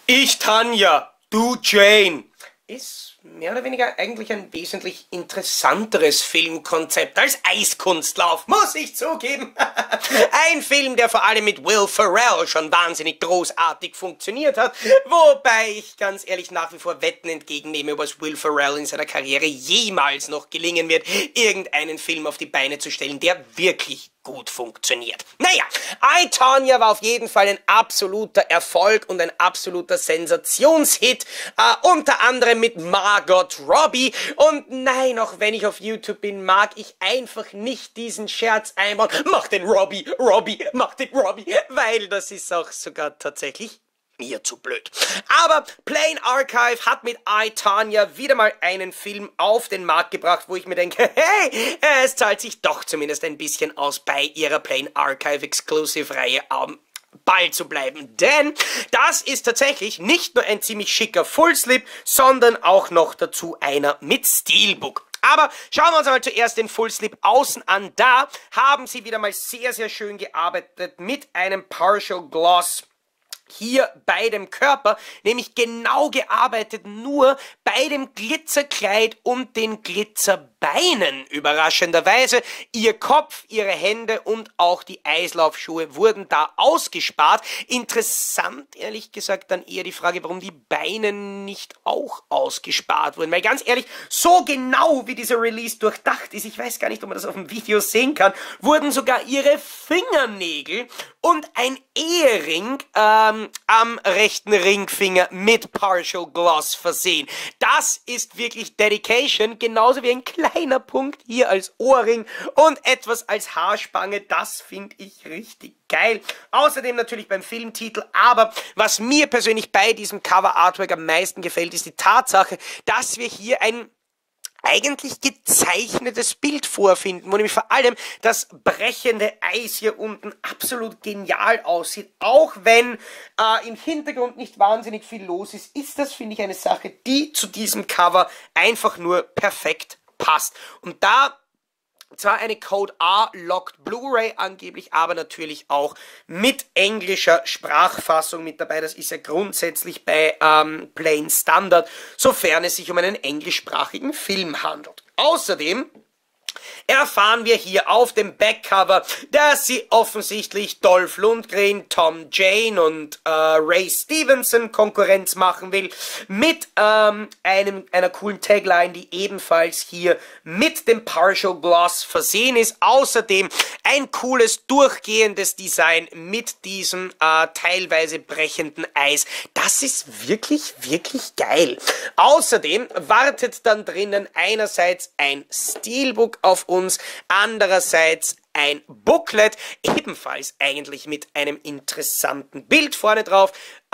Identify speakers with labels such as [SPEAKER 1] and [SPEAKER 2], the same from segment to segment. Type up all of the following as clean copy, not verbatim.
[SPEAKER 1] Ich Tanja, du Jane. Ist mehr oder weniger eigentlich ein wesentlich interessanteres Filmkonzept als Eiskunstlauf, muss ich zugeben. Ein Film, der vor allem mit Will Ferrell schon wahnsinnig großartig funktioniert hat, wobei ich ganz ehrlich nach wie vor Wetten entgegennehme, ob es Will Ferrell in seiner Karriere jemals noch gelingen wird, irgendeinen Film auf die Beine zu stellen, der wirklich gut funktioniert. Naja, I, Tonya war auf jeden Fall ein absoluter Erfolg und ein absoluter Sensationshit, unter anderem mit Margot Robbie. Und nein, auch wenn ich auf YouTube bin, mag ich einfach nicht diesen Scherz einbauen. Mach den Robbie, mach den Robbie, weil das ist auch sogar tatsächlich mir zu blöd. Aber Plane Archive hat mit I, Tonya wieder mal einen Film auf den Markt gebracht, wo ich mir denke, hey, es zahlt sich doch zumindest ein bisschen aus, bei ihrer Plane Archive Exclusive Reihe Ball zu bleiben, denn das ist tatsächlich nicht nur ein ziemlich schicker Fullslip, sondern auch noch dazu einer mit Steelbook. Aber schauen wir uns einmal zuerst den Fullslip außen an. Da haben sie wieder mal sehr, sehr schön gearbeitet mit einem Partial Gloss hier bei dem Körper, nämlich genau gearbeitet nur bei dem Glitzerkleid und den Glitzerbeinen. Überraschenderweise, ihr Kopf, ihre Hände und auch die Eislaufschuhe wurden da ausgespart. Interessant, ehrlich gesagt, dann eher die Frage, warum die Beine nicht auch ausgespart wurden. Weil ganz ehrlich, so genau wie dieser Release durchdacht ist, ich weiß gar nicht, ob man das auf dem Video sehen kann, wurden sogar ihre Fingernägel und ein Ehering am rechten Ringfinger mit Partial Gloss versehen. Das ist wirklich Dedication, genauso wie ein kleiner Punkt hier als Ohrring und etwas als Haarspange. Das finde ich richtig geil. Außerdem natürlich beim Filmtitel, aber was mir persönlich bei diesem Cover Artwork am meisten gefällt, ist die Tatsache, dass wir hier ein eigentlich gezeichnetes Bild vorfinden, wo nämlich vor allem das brechende Eis hier unten absolut genial aussieht. Auch wenn im Hintergrund nicht wahnsinnig viel los ist, ist das, finde ich, eine Sache, die zu diesem Cover einfach nur perfekt passt. Und da zwar eine Code A Locked Blu-ray angeblich, aber natürlich auch mit englischer Sprachfassung mit dabei. Das ist ja grundsätzlich bei Plane Standard, sofern es sich um einen englischsprachigen Film handelt. Außerdem erfahren wir hier auf dem Backcover, dass sie offensichtlich Dolph Lundgren, Tom Jane und Ray Stevenson Konkurrenz machen will mit einer coolen Tagline, die ebenfalls hier mit dem Partial Gloss versehen ist. Außerdem ein cooles durchgehendes Design mit diesem teilweise brechenden Eis. Das ist wirklich, wirklich geil. Außerdem wartet dann drinnen einerseits ein Steelbook auf uns, andererseits ein Booklet, ebenfalls eigentlich mit einem interessanten Bild vorne drauf,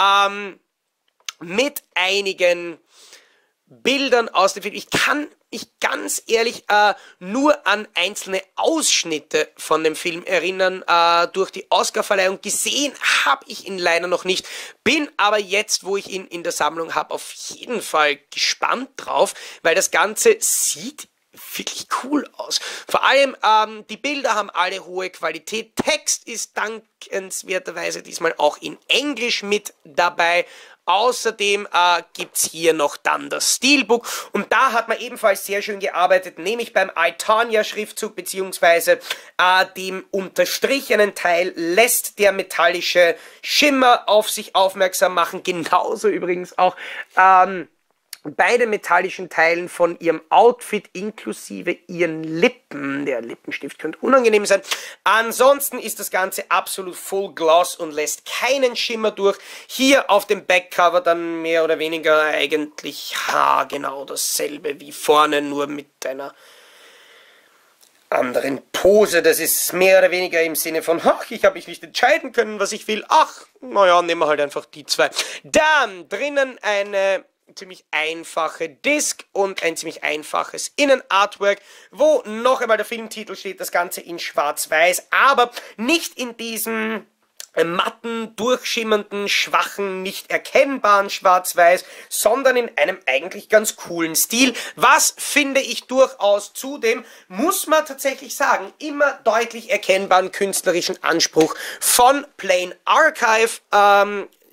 [SPEAKER 1] mit einigen Bildern aus dem Film. Ich kann mich ganz ehrlich nur an einzelne Ausschnitte von dem Film erinnern. Durch die Oscarverleihung gesehen habe ich ihn leider noch nicht, bin aber jetzt, wo ich ihn in der Sammlung habe, auf jeden Fall gespannt drauf, weil das Ganze sieht wirklich cool aus. Vor allem, die Bilder haben alle hohe Qualität. Text ist dankenswerterweise diesmal auch in Englisch mit dabei. Außerdem gibt's hier noch dann das Steelbook und da hat man ebenfalls sehr schön gearbeitet, nämlich beim I, Tonya Schriftzug beziehungsweise dem unterstrichenen Teil lässt der metallische Schimmer auf sich aufmerksam machen. Genauso übrigens auch bei den metallischen Teilen von ihrem Outfit inklusive ihren Lippen. Der Lippenstift könnte unangenehm sein. Ansonsten ist das Ganze absolut Full Gloss und lässt keinen Schimmer durch. Hier auf dem Backcover dann mehr oder weniger eigentlich genau dasselbe wie vorne, nur mit einer anderen Pose. Das ist mehr oder weniger im Sinne von, ach, ich habe mich nicht entscheiden können, was ich will. Ach, naja, nehmen wir halt einfach die zwei. Dann drinnen eine ziemlich einfache Disc und ein ziemlich einfaches Innenartwork, wo noch einmal der Filmtitel steht, das Ganze in schwarz-weiß, aber nicht in diesem matten, durchschimmernden, schwachen, nicht erkennbaren Schwarz-Weiß, sondern in einem eigentlich ganz coolen Stil. Was finde ich durchaus zudem, muss man tatsächlich sagen, immer deutlich erkennbaren künstlerischen Anspruch von Plane Archive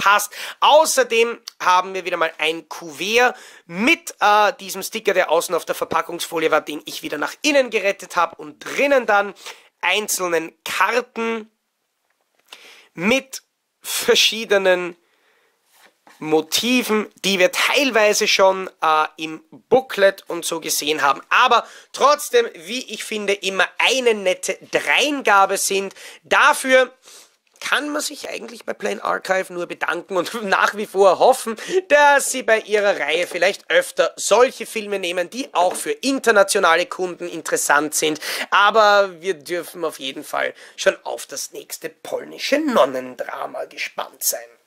[SPEAKER 1] verpasst. Außerdem haben wir wieder mal ein Kuvert mit diesem Sticker, der außen auf der Verpackungsfolie war, den ich wieder nach innen gerettet habe, und drinnen dann einzelnen Karten mit verschiedenen Motiven, die wir teilweise schon im Booklet und so gesehen haben, aber trotzdem, wie ich finde, immer eine nette Dreingabe sind. Dafür kann man sich eigentlich bei Plain Archive nur bedanken und nach wie vor hoffen, dass sie bei ihrer Reihe vielleicht öfter solche Filme nehmen, die auch für internationale Kunden interessant sind. Aber wir dürfen auf jeden Fall schon auf das nächste polnische Nonnendrama gespannt sein.